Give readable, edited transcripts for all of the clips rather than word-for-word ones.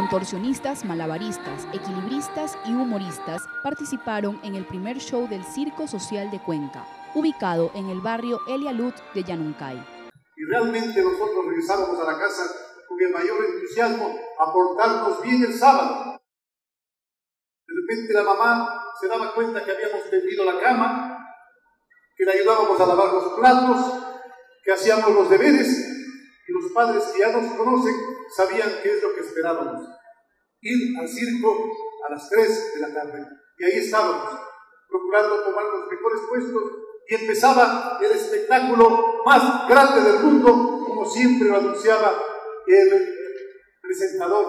Contorsionistas, malabaristas, equilibristas y humoristas participaron en el primer show del Circo Social de Cuenca, ubicado en el barrio Elia Lut de Yanuncay. Y realmente nosotros regresábamos a la casa con el mayor entusiasmo a portarnos bien el sábado. De repente la mamá se daba cuenta que habíamos tendido la cama, que le ayudábamos a lavar los platos, que hacíamos los deberes, y los padres que ya nos conocen sabían qué es lo que esperábamos. Ir al circo a las 3 de la tarde. Y ahí estábamos, procurando tomar los mejores puestos, y empezaba el espectáculo más grande del mundo, como siempre lo anunciaba el presentador.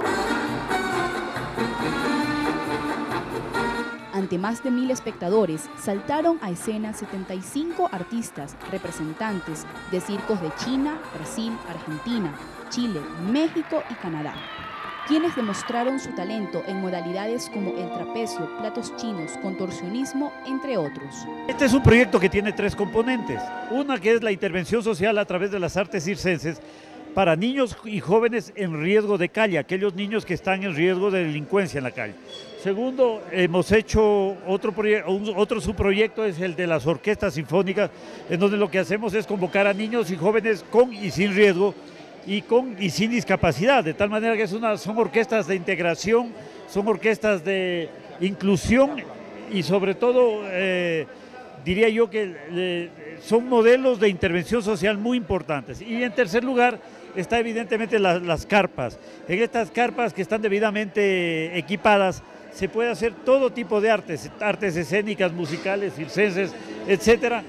Ante más de 1000 espectadores, saltaron a escena 75 artistas representantes de circos de China, Brasil, Argentina, Chile, México y Canadá, quienes demostraron su talento en modalidades como el trapecio, platos chinos, contorsionismo, entre otros. Este es un proyecto que tiene 3 componentes. Una que es la intervención social a través de las artes circenses para niños y jóvenes en riesgo de calle, aquellos niños que están en riesgo de delincuencia en la calle. Segundo, hemos hecho otro subproyecto, es el de las orquestas sinfónicas, en donde lo que hacemos es convocar a niños y jóvenes con y sin riesgo y sin discapacidad, de tal manera que son orquestas de integración, son orquestas de inclusión y sobre todo diría yo que son modelos de intervención social muy importantes. Y en tercer lugar está evidentemente las carpas. En estas carpas que están debidamente equipadas se puede hacer todo tipo de artes escénicas, musicales, circenses, etcétera.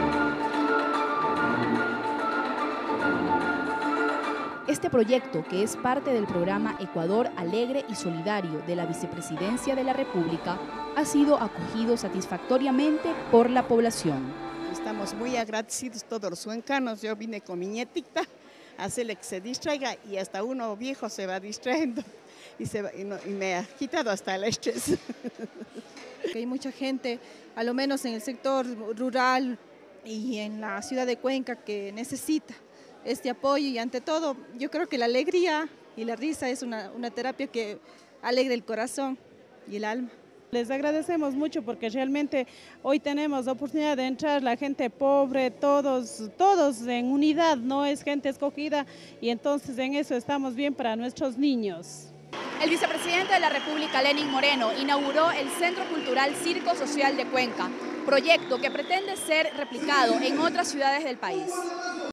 Este proyecto, que es parte del programa Ecuador Alegre y Solidario de la Vicepresidencia de la República, ha sido acogido satisfactoriamente por la población. Estamos muy agradecidos todos los cuencanos. Yo vine con mi nietita a hacerle que se distraiga y hasta uno viejo se va distrayendo y me ha quitado hasta el estrés. Hay mucha gente, a lo menos en el sector rural y en la ciudad de Cuenca, que necesita este apoyo, y ante todo yo creo que la alegría y la risa es una terapia que alegra el corazón y el alma. Les agradecemos mucho porque realmente hoy tenemos la oportunidad de entrar la gente pobre, todos en unidad, no es gente escogida, y entonces en eso estamos bien para nuestros niños. El vicepresidente de la República, Lenín Moreno, inauguró el Centro Cultural Circo Social de Cuenca, proyecto que pretende ser replicado en otras ciudades del país.